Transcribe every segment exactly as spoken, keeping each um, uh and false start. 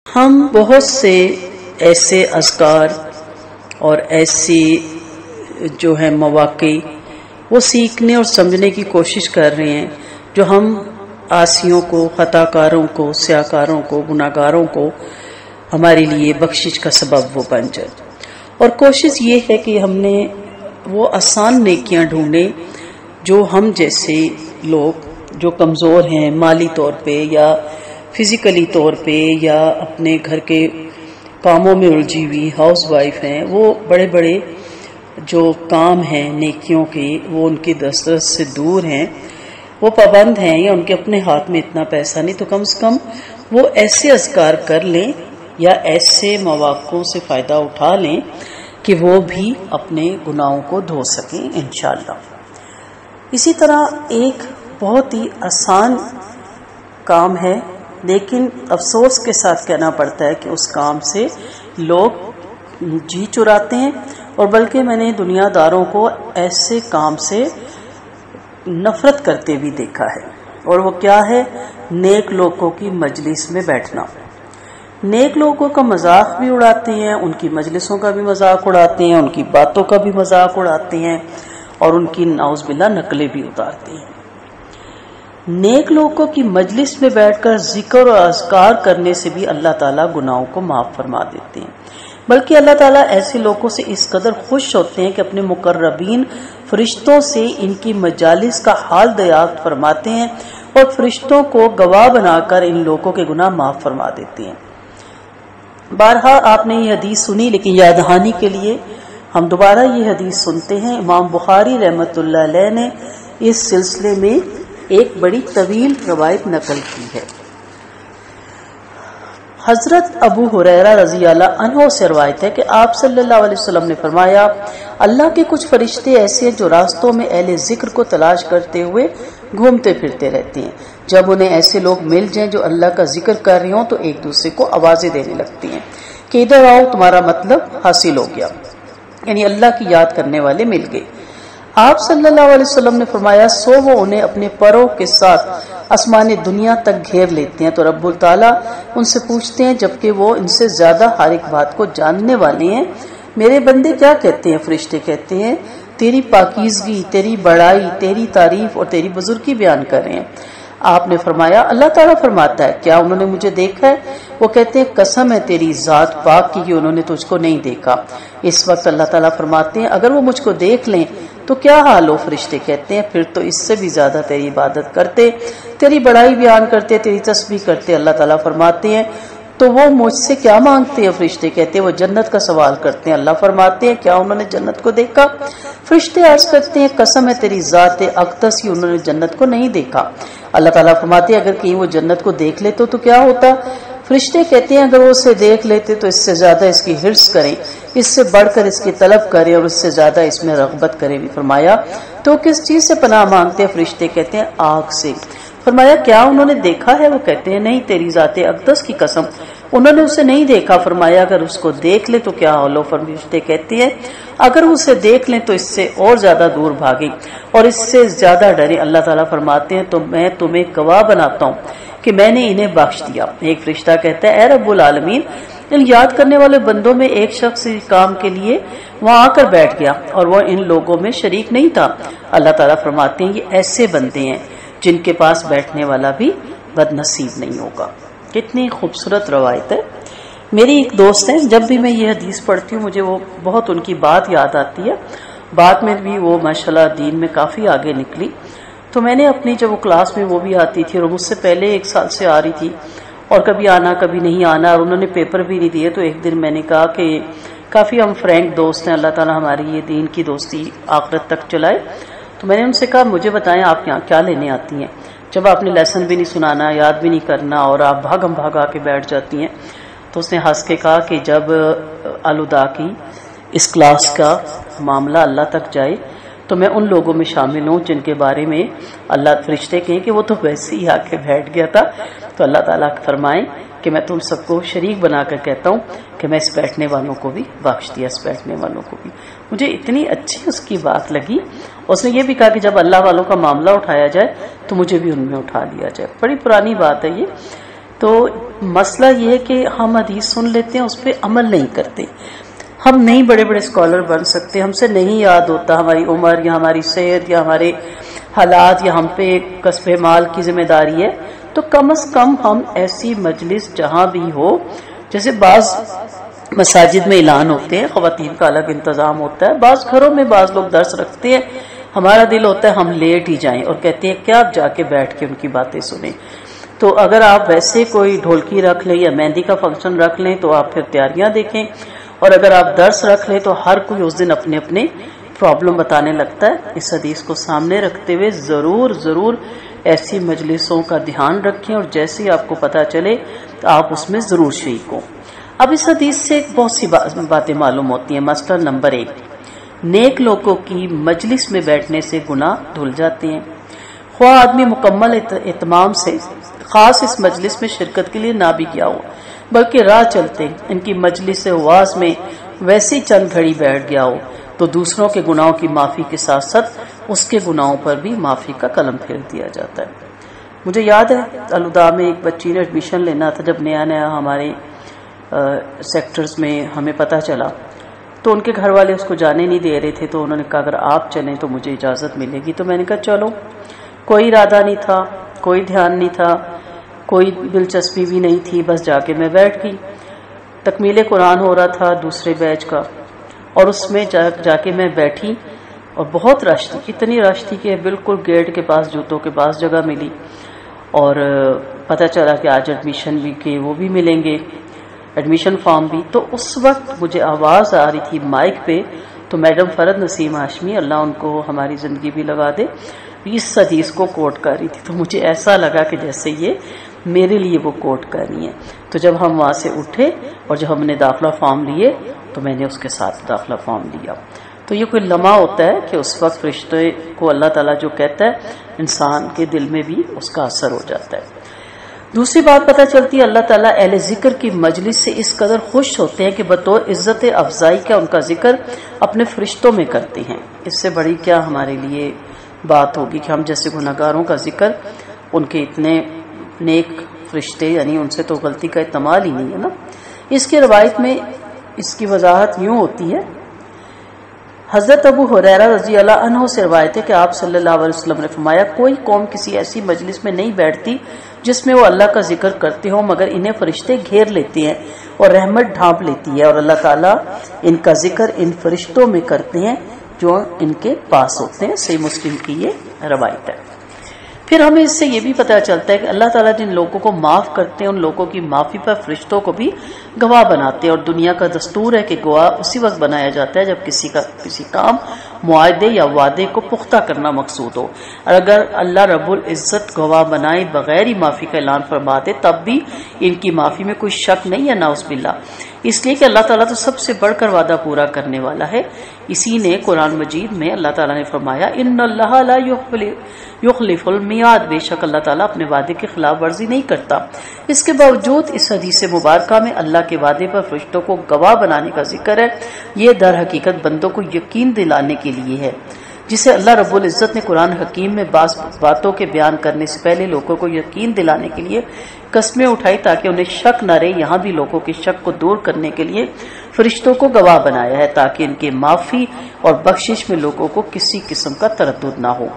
ہم بہت سے ایسے اذکار اور ایسی جو ہے مواقع وہ سیکھنے اور سمجھنے کی کوشش کر رہے ہیں جو ہم عاصیوں کو، خطا کاروں کو، سیاکاروں کو، گناہ گاروں کو ہمارے لیے بخشش کا سبب وہ بن جائے۔ اور کوشش یہ ہے کہ ہم نے وہ آسان نیکیاں ڈھونڈیں جو ہم جیسے لوگ جو کمزور ہیں مالی طور پہ یا فزیکلی طور پہ یا اپنے گھر کے کاموں میں الجھی ہوئی ہاؤس وائف ہیں، وہ بڑے بڑے جو کام ہیں نیکیوں کے وہ ان کی دسترس سے دور ہیں، وہ پابند ہیں یا ان کے اپنے ہاتھ میں اتنا پیسہ نہیں، تو کم سے کم وہ ایسے اذکار کر لیں یا ایسے مواقعوں سے فائدہ اٹھا لیں کہ وہ بھی اپنے گناہوں کو دھو سکیں انشاءاللہ۔ اسی طرح ایک بہت ہی آسان کام ہے، لیکن افسوس کے ساتھ کہنا پڑتا ہے کہ اس کام سے لوگ جی چراتے ہیں، اور بلکہ میں نے دنیا داروں کو ایسے کام سے نفرت کرتے بھی دیکھا ہے، اور وہ کیا ہے؟ نیک لوگوں کی مجلس میں بیٹھنا۔ نیک لوگوں کا مذاق بھی اڑاتے ہیں، ان کی مجلسوں کا بھی مذاق اڑاتے ہیں، ان کی باتوں کا بھی مذاق اڑاتے ہیں، اور ان کی نعوذ باللہ نقلیں بھی اتارتے ہیں۔ نیک لوگوں کی مجلس میں بیٹھ کر ذکر اور اذکار کرنے سے بھی اللہ تعالیٰ گناہوں کو معاف فرما دیتے ہیں، بلکہ اللہ تعالیٰ ایسے لوگوں سے اس قدر خوش ہوتے ہیں کہ اپنے مقربین فرشتوں سے ان کی مجالس کا حال دریافت فرماتے ہیں اور فرشتوں کو گواہ بنا کر ان لوگوں کے گناہ معاف فرما دیتے ہیں۔ بارہا آپ نے یہ حدیث سنی، لیکن یاد دہانی کے لیے ہم دوبارہ یہ حدیث سنتے ہیں۔ امام بخاری رحمۃ اللہ علیہ نے اس سلسلے میں ایک بڑی طویل روایت نقل کی ہے۔ حضرت ابو ہریرہ رضی اللہ عنہ سے روایت ہے کہ آپ صلی اللہ علیہ وسلم نے فرمایا، اللہ کے کچھ فرشتے ایسے ہیں جو راستوں میں اہل ذکر کو تلاش کرتے ہوئے گھومتے پھرتے رہتے ہیں۔ جب انہیں ایسے لوگ مل جائیں جو اللہ کا ذکر کر رہے ہوں تو ایک دوسرے کو آوازیں دینے لگتی ہیں کہ ادھر آؤ، تمہارا مطلب حاصل ہو گیا، یعنی اللہ کی یاد کرنے والے مل گئے۔ آپ صلی اللہ علیہ وسلم نے فرمایا، سو وہ انہیں اپنے پروں کے ساتھ آسمان دنیا تک گھیر لیتے ہیں تو رب تعالیٰ ان سے پوچھتے ہیں جبکہ وہ ان سے زیادہ ہر ایک بات کو جاننے والے ہیں، میرے بندے کیا کہتے ہیں؟ فرشتے کہتے ہیں تیری پاکیزگی، تیری بڑائی، تیری تعریف اور تیری بزرگی بیان کر رہے ہیں۔ آپ نے فرمایا، اللہ تعالیٰ فرماتا ہے کیا انہوں نے مجھے دیکھا ہے؟ وہ کہتے ہیں قسم ہے تیری ذات پاک کی کہ انہوں نے تجھ کو نہیں دیکھا۔ اس وقت اللہ تعالیٰ فرماتے ہیں اگر وہ مجھ کو دیکھ لیں تو کیا حال ہو؟ فرشتے کہتے ہیں پھر تو اس سے بھی زیادہ تیری عبادت کرتے، تیری بڑائی بیان کرتے، تیری تسبیح کرتے۔ اللہ تعالیٰ فرماتے ہیں تو وہ مجھ سے کیا مانگتے ہیں؟ فرشتے کہتے ہیں وہ جنت کا سوال کرتے ہیں۔ اللہ فرماتے ہیں کیا انہوں نے جنت کو دیکھا؟ فرشتے عرض کرتے ہیں قسم ہے تیری ذات اقدس کی انہوں نے جنت کو نہیں دیکھا۔ اللہ تعالیٰ فرماتے ہیں اگر کہیں وہ جنت کو دیکھ لیتے تو کیا ہوتا؟ فرشتے کہتے ہیں اگر وہ اسے دیکھ لیتے تو اس سے زیادہ اس کی حرص کریں، اس سے بڑھ کر اس کی طلب کریں اور اس سے زیادہ اس میں رغبت کریں۔ بھی فرمایا تو کس چیز سے پناہ مانگتے ہیں؟ فرشتے کہتے ہیں آگ سے۔ فرمایا کیا انہوں نے دیکھا ہے؟ وہ کہتے ہیں نہیں، تیری ذات اقدس کی قسم انہوں نے اسے نہیں دیکھا۔ فرمایا اگر اس کو دیکھ لے تو کیا حال؟ فرشتے کہتے ہیں اگر اسے دیکھ لیں تو اس سے اور زیادہ دور بھاگیں اور اس سے زیادہ ڈریں۔ اللہ تعالیٰ فرماتے ہیں تو میں تمہیں گواہ بناتا ہوں کہ میں نے انہیں بخش دیا۔ ایک فرشتہ کہتا ہے اے رب العالمین، ان یاد کرنے والے بندوں میں ایک شخص اس کام کے لیے وہاں آ کر بیٹھ گیا اور وہ ان لوگوں میں شریک نہیں تھا۔ اللہ تعالیٰ فرماتے ہیں یہ ایسے بندے ہیں جن کے پاس بیٹھنے والا بھی بد نصیب نہیں ہوگا۔ کتنی خوبصورت روایت ہے۔ میری ایک دوست ہے، جب بھی میں یہ حدیث پڑھتی ہوں مجھے وہ بہت ان کی بات یاد آتی ہے۔ بعد میں بھی وہ ماشاءاللہ دین میں کافی آگے نکلی، تو میں نے اپنی جب وہ کلاس میں وہ بھی آتی تھی اور مجھ سے پہلے ایک سال سے آ رہی تھی اور کبھی آنا کبھی نہیں آنا، اور انہوں نے پیپر بھی نہیں دیے، تو ایک دن میں نے کہا کہ کافی ہم فرینک دوست ہیں، اللہ تعالیٰ ہماری یہ دین کی دوستی آخرت تک چلائے۔ تو میں نے ان سے کہا مجھے بتائیں آپ یہاں کیا لینے آتی ہیں جب آپ نے لیسن بھی نہیں سنانا، یاد بھی نہیں کرنا اور آپ بھاگم بھاگا کے بیٹھ جاتی ہیں؟ تو اس نے ہنس کے کہا کہ جب الوداع کی اس کلاس کا معاملہ اللہ تک جائے تو میں ان لوگوں میں شامل ہوں جن کے بارے میں اللہ فرشتے کہیں کہ وہ تو ویسے ہی آ کے بیٹھ گیا تھا۔ تو اللہ تعالیٰ فرمائیں کہ میں تم سب کو شریک بنا کر کہتا ہوں کہ میں اس بیٹھنے والوں کو بھی بخش دیا، اس بیٹھنے والوں کو بھی۔ مجھے اتنی اچھی اس کی بات لگی۔ اس نے یہ بھی کہا کہ جب اللہ والوں کا معاملہ اٹھایا جائے تو مجھے بھی ان میں اٹھا لیا جائے۔ بڑی پرانی بات ہے یہ تو مسئلہ یہ ہے کہ ہم حدیث سن لیتے ہیں، اس پہ عمل نہیں کرتے. ہم نہیں بڑے بڑے اسکالر بن سکتے، ہم سے نہیں یاد ہوتا، ہماری عمر یا ہماری صحت یا ہمارے حالات یا ہم پہ کسب مال کی ذمہ داری ہے. تو کم از کم ہم ایسی مجلس جہاں بھی ہو، جیسے بعض مساجد میں اعلان ہوتے ہیں، خواتین کا الگ انتظام ہوتا ہے، بعض گھروں میں بعض لوگ درس رکھتے ہیں، ہمارا دل ہوتا ہے ہم لیٹ ہی جائیں اور کہتے ہیں کیا آپ جا کے بیٹھ کے ان کی باتیں سنیں. تو اگر آپ ویسے کوئی ڈھولکی رکھ لیں یا مہندی کا فنکشن رکھ لیں تو آپ پھر تیاریاں دیکھیں، اور اگر آپ درس رکھ لیں تو ہر کوئی اس دن اپنے اپنے پرابلم بتانے لگتا ہے. اس حدیث کو سامنے رکھتے ہوئے ضرور ضرور ایسی مجلسوں کا دھیان رکھیں، اور جیسے ہی آپ کو پتہ چلے تو آپ اس میں ضرور شریک ہوں. اب اس حدیث سے بہت سی باتیں معلوم ہوتی ہیں. مسئلہ نمبر ایک، نیک لوگوں کی مجلس میں بیٹھنے سے گناہ دھل جاتے ہیں. خواہ آدمی مکمل اہتمام سے خاص اس مجلس میں شرکت کے لیے نہ بھی گیا ہو، بلکہ راہ چلتے ان کی مجلس واعظ میں ویسی چند گھڑی بیٹھ گیا ہو، تو دوسروں کے گناہوں کی معافی کے ساتھ ساتھ اس کے گناہوں پر بھی معافی کا قلم پھیر دیا جاتا ہے. مجھے یاد ہے الوداع میں ایک بچی نے ایڈمیشن لینا تھا، جب نیا نیا ہمارے سیکٹرز میں ہمیں پتہ چلا تو ان کے گھر والے اس کو جانے نہیں دے رہے تھے. تو انہوں نے کہا اگر آپ چلیں تو مجھے اجازت ملے گی. تو میں نے کہا چلو. کوئی ارادہ نہیں تھا، کوئی دھیان نہیں تھا، کوئی دلچسپی بھی نہیں تھی، بس جا کے میں بیٹھ گئی. تکمیل قرآن ہو رہا تھا دوسرے بیچ کا، اور اس میں جا, جا کے میں بیٹھی، اور بہت رش تھی، اتنی رش تھی کہ بالکل گیٹ کے پاس جوتوں کے پاس جگہ ملی. اور پتہ چلا کہ آج ایڈمیشن بھی کے وہ بھی ملیں گے، ایڈمیشن فارم بھی. تو اس وقت مجھے آواز آ رہی تھی مائک پہ، تو میڈم فرد نسیم ہاشمی اللہ ان کو ہماری زندگی بھی لگا دے، اس حدیث کو کوٹ کر رہی تھی. تو مجھے ایسا لگا کہ جیسے یہ میرے لیے وہ کوٹ کر رہی ہیں. تو جب ہم وہاں سے اٹھے اور جب ہم نے داخلہ فارم لیے تو میں نے اس کے ساتھ داخلہ فارم لیا. تو یہ کوئی لمحہ ہوتا ہے کہ اس وقت فرشتے کو اللہ تعالیٰ جو کہتا ہے انسان کے دل میں بھی اس کا اثر ہو جاتا ہے. دوسری بات پتہ چلتی ہے اللہ تعالیٰ اہل ذکر کی مجلس سے اس قدر خوش ہوتے ہیں کہ بطور عزت افزائی کا ان کا ذکر اپنے فرشتوں میں کرتے ہیں. اس سے بڑی کیا ہمارے لیے بات ہوگی کہ ہم جیسے گناہگاروں کا ذکر ان کے اتنے نیک فرشتے، یعنی ان سے تو غلطی کا احتمال ہی نہیں ہے نا. اس کی روایت میں اس کی وضاحت یوں ہوتی ہے. حضرت ابو ہریرہ رضی اللہ عنہ سے روایت ہے کہ آپ صلی اللہ علیہ وسلم نے فرمایا کوئی قوم کسی ایسی مجلس میں نہیں بیٹھتی جس میں وہ اللہ کا ذکر کرتے ہوں مگر انہیں فرشتے گھیر لیتے ہیں اور رحمت ڈھانپ لیتی ہے، اور اللہ تعالیٰ ان کا ذکر ان فرشتوں میں کرتے ہیں جو ان کے پاس ہوتے ہیں. صحیح مسلم کی یہ روایت ہے. پھر ہمیں اس سے یہ بھی پتہ چلتا ہے کہ اللہ تعالیٰ جن لوگوں کو معاف کرتے ہیں ان لوگوں کی معافی پر فرشتوں کو بھی گواہ بناتے ہیں. اور دنیا کا دستور ہے کہ گواہ اسی وقت بنایا جاتا ہے جب کسی کا کسی کام، معاہدے یا وعدے کو پختہ کرنا مقصود ہو. اور اگر اللہ رب العزت گواہ بنائے بغیر ہی معافی کا اعلان فرما دے تب بھی ان کی معافی میں کوئی شک نہیں ہے، نعوذ باللہ. اس لیے کہ اللہ تعالیٰ تو سب سے بڑھ کر وعدہ پورا کرنے والا ہے. اسی نے قرآن مجید میں اللہ تعالیٰ نے فرمایا ان اللہ لا یخلف المیعاد، بے شک اللہ تعالیٰ اپنے وعدے کی خلاف ورزی نہیں کرتا. اس کے باوجود اس حدیث مبارکہ میں اللہ کے وعدے پر فرشتوں کو گواہ بنانے کا ذکر ہے. یہ در حقیقت بندوں کو یقین دلانے کے لیے ہے، جسے اللہ رب العزت نے قرآن حکیم میں بعض باتوں کے بیان کرنے سے پہلے لوگوں کو یقین دلانے کے لیے قسمیں اٹھائی تاکہ انہیں شک نہ رہے. یہاں بھی لوگوں کے شک کو دور کرنے کے لیے فرشتوں کو گواہ بنایا ہے تاکہ ان کے معافی اور بخشش میں لوگوں کو کسی قسم کا تردد نہ ہو.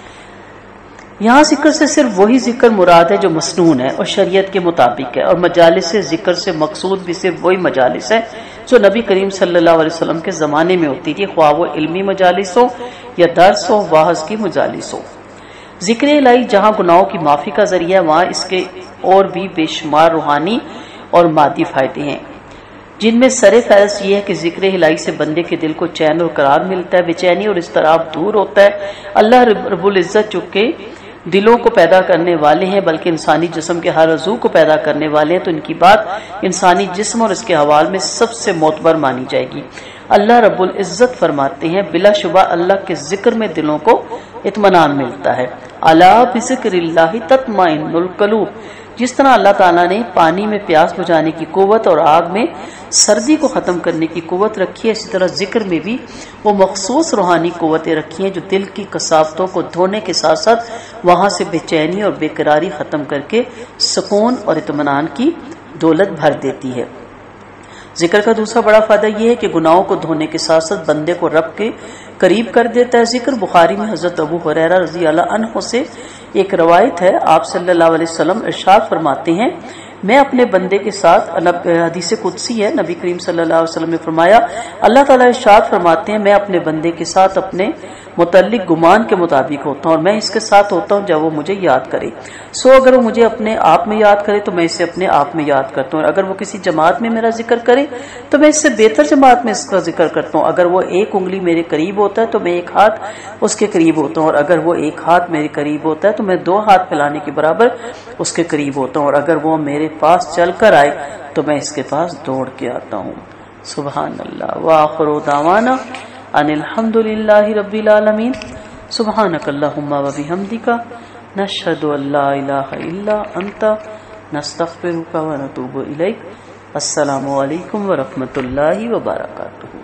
یہاں ذکر سے صرف وہی ذکر مراد ہے جو مسنون ہے اور شریعت کے مطابق ہے، اور مجالس سے ذکر سے مقصود بھی صرف وہی مجالس ہے جو نبی کریم صلی اللہ علیہ وسلم کے زمانے میں ہوتی تھی، خواہ وہ علمی مجالس ہو یا درس ہو، واعظ کی مجالس ہو. ذکر الہی جہاں گناہوں کی معافی کا ذریعہ ہے، وہاں اس کے اور بھی بے شمار روحانی اور مادی فائدے ہیں، جن میں سر فہرست یہ ہے کہ ذکر الہی سے بندے کے دل کو چین اور قرار ملتا ہے، بے چینی اور اضطراب دور ہوتا ہے. اللہ رب العزت چونکہ دلوں کو پیدا کرنے والے ہیں بلکہ انسانی جسم کے ہر عضو کو پیدا کرنے والے ہیں، تو ان کی بات انسانی جسم اور اس کے حوال میں سب سے معتبر مانی جائے گی. اللہ رب العزت فرماتے ہیں بلا شبہ اللہ کے ذکر میں دلوں کو اطمینان ملتا ہے. الا بذکر اللہ تطمئن القلوب، جس طرح اللہ تعالیٰ نے پانی میں پیاس بجھانے کی قوت اور آگ میں سردی کو ختم کرنے کی قوت رکھی ہے، اسی طرح ذکر میں بھی وہ مخصوص روحانی قوتیں رکھی ہیں جو دل کی کثافتوں کو دھونے کے ساتھ ساتھ وہاں سے بے چینی اور بے قراری ختم کر کے سکون اور اطمینان کی دولت بھر دیتی ہے۔ ذکر کا دوسرا بڑا فائدہ یہ ہے کہ گناہوں کو دھونے کے ساتھ ساتھ بندے کو رب کے قریب کر دیتا ہے۔ ذکر بخاری میں حضرت ابو ہریرہ رضی اللہ عنہ سے ایک روایت ہے، آپ صلی اللہ علیہ وسلم ارشاد فرماتے ہیں، میں اپنے بندے کے ساتھ، حدیث قدسی ہے، نبی کریم صلی اللہ علیہ وسلم نے فرمایا، اللہ تعالیٰ ارشاد فرماتے ہیں، میں اپنے بندے کے ساتھ اپنے متعلق گمان کے مطابق ہوتا ہوں اور میں اس کے ساتھ ہوتا ہوں جب وہ مجھے یاد کرے۔ سو اگر وہ مجھے اپنے آپ میں یاد کرے تو میں اسے اپنے آپ میں یاد کرتا ہوں، اور اگر وہ کسی جماعت میں میرا ذکر کرے تو میں اس سے بہتر جماعت میں اس کا ذکر کرتا ہوں۔ اگر وہ ایک انگلی میرے قریب ہوتا ہے تو میں ایک ہاتھ اس کے قریب ہوتا ہوں، اور اگر وہ ایک ہاتھ میرے قریب ہوتا ہے تو میں دو ہاتھ پھیلانے کے برابر اس کے قریب ہوتا ہوں، اور اگر وہ میرے پاس چل کر آئے تو میں اس کے پاس دوڑ کے آتا ہوں۔ سبحان اللہ۔ وآخر دعوانا ان الحمد للہ رب العالمین۔ سبحانک اللہم وبحمدک، نشہد ان لا الہ الا انت، نستغفرک ونتوب الیک۔ السلام علیکم ورحمۃ اللہ وبرکاتہ۔